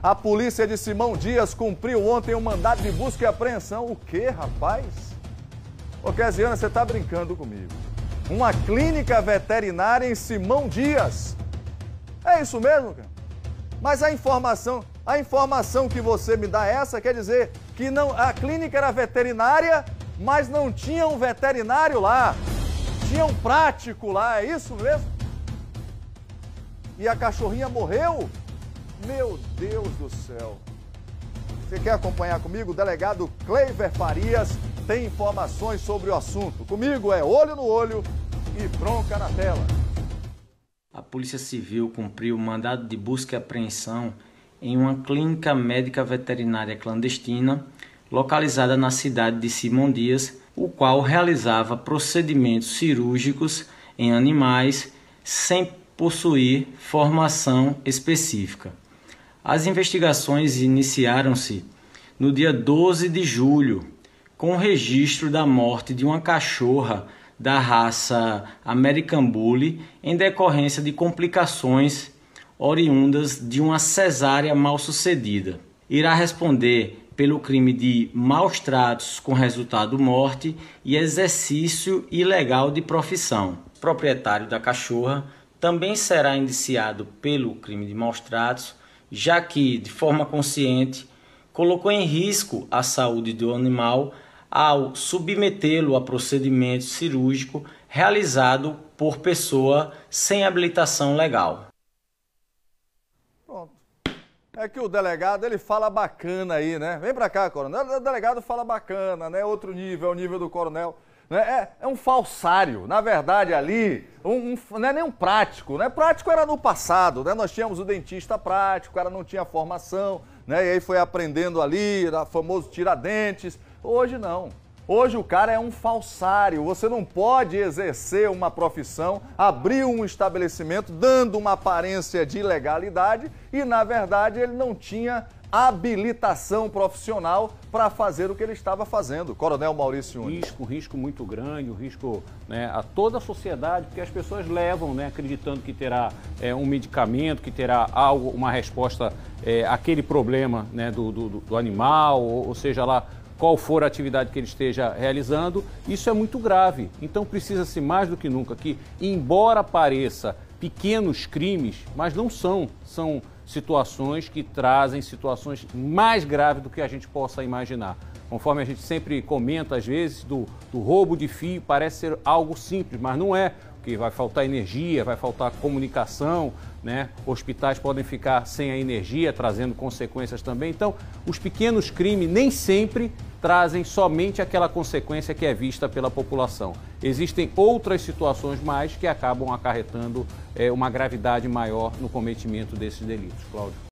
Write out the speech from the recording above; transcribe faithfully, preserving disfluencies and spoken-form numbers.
A polícia de Simão Dias cumpriu ontem um mandado de busca e apreensão. O quê, rapaz? Ô, Kesiana, você tá brincando comigo. Uma clínica veterinária em Simão Dias. É isso mesmo, cara? Mas a informação, a informação que você me dá é essa, quer dizer que não, a clínica era veterinária, mas não tinha um veterinário lá. Tinha um prático lá, é isso mesmo? E a cachorrinha morreu? Meu Deus do céu. Você quer acompanhar comigo? O delegado Cleiver Farias tem informações sobre o assunto. Comigo é olho no olho e bronca na tela. A Polícia Civil cumpriu mandado de busca e apreensão em uma clínica médica veterinária clandestina localizada na cidade de Simão Dias, o qual realizava procedimentos cirúrgicos em animais sem possuir formação específica. As investigações iniciaram-se no dia doze de julho, com o registro da morte de uma cachorra da raça American Bully em decorrência de complicações oriundas de uma cesárea mal sucedida. Irá responder pelo crime de maus tratos com resultado morte e exercício ilegal de profissão. O proprietário da cachorra também será indiciado pelo crime de maus tratos, já que, de forma consciente, colocou em risco a saúde do animal ao submetê-lo a procedimento cirúrgico realizado por pessoa sem habilitação legal. Pronto. É que o delegado, ele fala bacana aí, né? Vem pra cá, coronel. O delegado fala bacana, né? Outro nível, é o nível do coronel. Né? É, é um falsário. Na verdade, ali, um, um, não é nem um prático, né? Prático era no passado, né? Nós tínhamos o dentista prático, o cara não tinha formação, né? E aí foi aprendendo ali, o famoso tiradentes. Hoje não. Hoje o cara é um falsário. Você não pode exercer uma profissão, abrir um estabelecimento dando uma aparência de ilegalidade e, na verdade, ele não tinha habilitação profissional para fazer o que ele estava fazendo. Coronel Maurício Nunes. Risco, um risco muito grande, um risco, né, a toda a sociedade, porque as pessoas levam, né, acreditando que terá é, um medicamento, que terá algo, uma resposta é, àquele problema, né, do, do, do animal, ou, ou seja lá, qual for a atividade que ele esteja realizando. Isso é muito grave. Então precisa-se mais do que nunca que, embora pareça pequenos crimes, mas não são, são situações que trazem situações mais graves do que a gente possa imaginar. Conforme a gente sempre comenta, às vezes, do, do roubo de fio, parece ser algo simples, mas não é, porque vai faltar energia, vai faltar comunicação, né? Hospitais podem ficar sem a energia, trazendo consequências também. Então, os pequenos crimes nem sempre trazem somente aquela consequência que é vista pela população. Existem outras situações mais que acabam acarretando é, uma gravidade maior no cometimento desses delitos, Cláudio.